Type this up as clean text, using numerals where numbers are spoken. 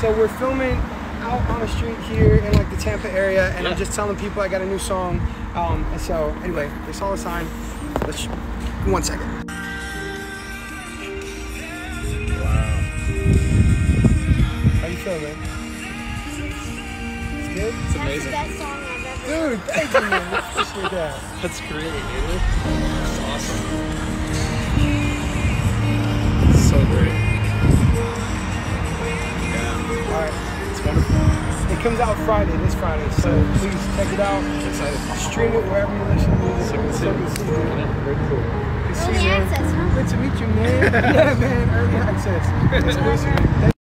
So we're filming out on the street here in like the Tampa area, and I'm just telling people I got a new song. And so anyway, they saw the sign. Let's 1 second. Wow. How you feeling, man? It's good? It's amazing. That's the best song I've ever Dude, thank you, man. Appreciate that. That's great, dude. That's awesome. So great. Yeah. All right, it's wonderful. It comes out Friday, this Friday, so please check it out. I'm excited. Stream it wherever you listen to music. So good to see you. Good to see you. Yeah, very cool. Good to see Early you, man. access, huh? Good to meet you, man. Yeah, man. Early access. Exclusive.